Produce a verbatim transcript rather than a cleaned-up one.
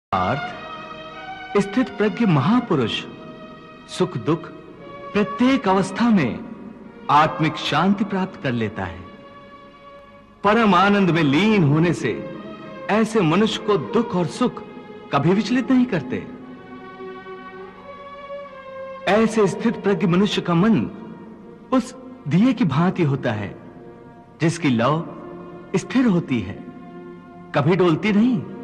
अर्थ स्थित प्रज्ञ महापुरुष सुख दुख प्रत्येक अवस्था में आत्मिक शांति प्राप्त कर लेता है। परम आनंद में लीन होने से ऐसे मनुष्य को दुख और सुख कभी विचलित नहीं करते। ऐसे स्थित प्रज्ञ मनुष्य का मन उस दिए की भांति होता है जिसकी लौ स्थिर होती है, कभी डोलती नहीं।